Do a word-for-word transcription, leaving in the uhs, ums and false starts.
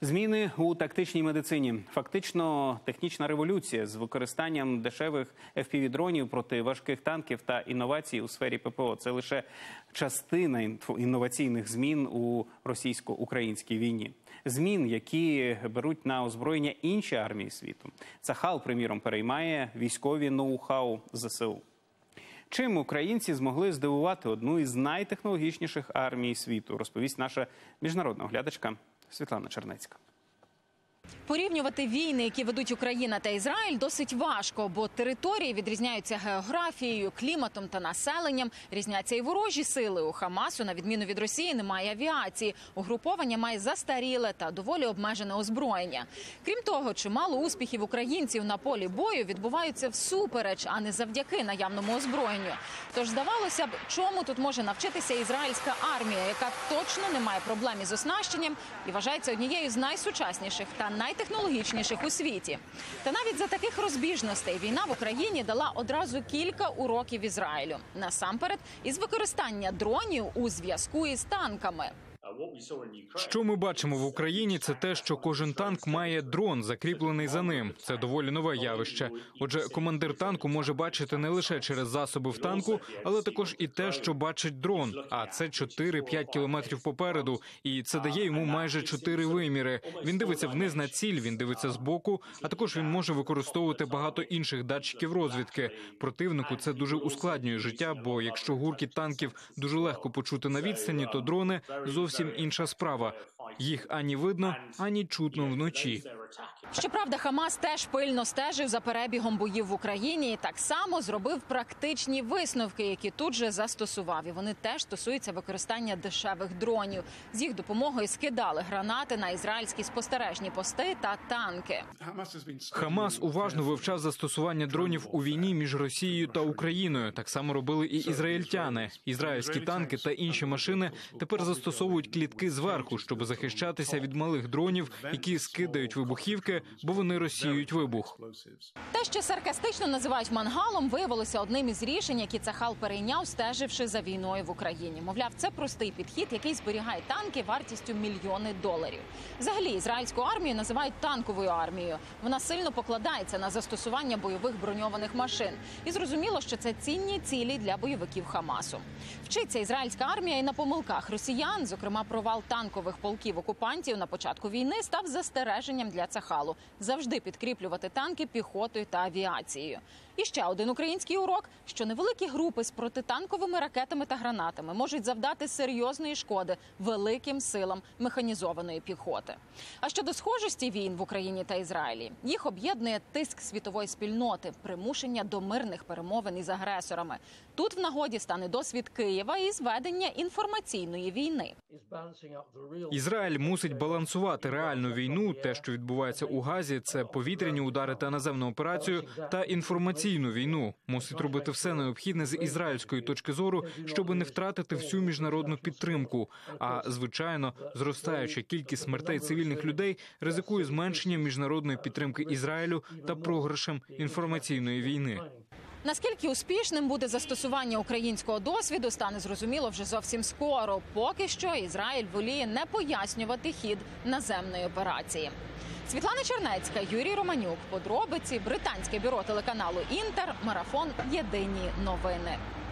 Зміни у тактичній медицині. Фактично технічна революція з використанням дешевих еф пі ві-дронів проти важких танків та інновацій у сфері пе пе о. Це лише частина інноваційних змін у російсько-українській війні. Змін, які беруть на озброєння інші армії світу. Цахал, приміром, переймає військові ноу-хау зе се у. Чим українці змогли здивувати одну із найтехнологічніших армій світу, розповість наша міжнародна оглядачка Світлана Чернецька. Порівнювати війни, які ведуть Україна та Ізраїль, досить важко, бо території відрізняються географією, кліматом та населенням, різняться і ворожі сили. У Хамасу, на відміну від Росії, немає авіації. Угруповання має застаріле та доволі обмежене озброєння. Крім того, чимало успіхів українців на полі бою відбуваються всупереч, а не завдяки наявному озброєнню. Тож, здавалося б, чому тут може навчитися ізраїльська армія, яка точно не має проблем із оснащенням і вважається однією з найсучасніших та найтехнологічніших у світі. Та навіть за таких розбіжностей війна в Україні дала одразу кілька уроків Ізраїлю. Насамперед, із використання дронів у зв'язку із танками. Що ми бачимо в Україні, це те, що кожен танк має дрон, закріплений за ним. Це доволі нове явище. Отже, командир танку може бачити не лише через засоби в танку, але також і те, що бачить дрон. А це чотири-п'ять кілометрів попереду. І це дає йому майже чотири виміри. Він дивиться вниз на ціль, він дивиться збоку, а також він може використовувати багато інших датчиків розвідки. Противнику це дуже ускладнює життя, бо якщо гуркіт танків дуже легко почути на відстані, то дрони зовсім інша справа. Їх ані видно, ані чутно вночі. Щоправда, Хамас теж пильно стежив за перебігом боїв в Україні і так само зробив практичні висновки, які тут же застосував. І вони теж стосуються використання дешевих дронів. З їх допомогою скидали гранати на ізраїльські спостережні пости та танки. Хамас уважно вивчав застосування дронів у війні між Росією та Україною. Так само робили і ізраїльтяни. Ізраїльські танки та інші машини тепер застосовують клітки зверху, щоб захищатися від малих дронів, які скидають вибухівки, бо вони розсіюють вибух. Те, що саркастично називають мангалом, виявилося одним із рішень, які Цахал перейняв, стеживши за війною в Україні. Мовляв, це простий підхід, який зберігає танки вартістю мільйони доларів. Взагалі, ізраїльську армію називають танковою армією. Вона сильно покладається на застосування бойових броньованих машин. І зрозуміло, що це цінні цілі для бойовиків Хамасу. Вчиться ізраїльська армія і на помилках росіян, зокрема провал танкових полків окупантів на початку війни став застереженням для Цахалу – завжди підкріплювати танки піхотою та авіацією. І ще один український урок, що невеликі групи з протитанковими ракетами та гранатами можуть завдати серйозної шкоди великим силам механізованої піхоти. А щодо схожості війн в Україні та Ізраїлі, їх об'єднує тиск світової спільноти, примушення до мирних перемовин із агресорами. Тут в нагоді стане досвід Києва із ведення інформаційної війни. Ізраїль мусить балансувати реальну війну, те, що відбувається у Газі, це повітряні удари та наземну операцію, та інформаційну війну. Мусить робити все необхідне з ізраїльської точки зору, щоб не втратити всю міжнародну підтримку. А, звичайно, зростаюча кількість смертей цивільних людей ризикує зменшенням міжнародної підтримки Ізраїлю та програшем інформаційної війни. Наскільки успішним буде застосування українського досвіду, стане зрозуміло вже зовсім скоро. Поки що Ізраїль воліє не пояснювати хід наземної операції. Світлана Чернецька, Юрій Романюк. Подробиці. Британське бюро телеканалу «Інтер». Марафон. Єдині новини.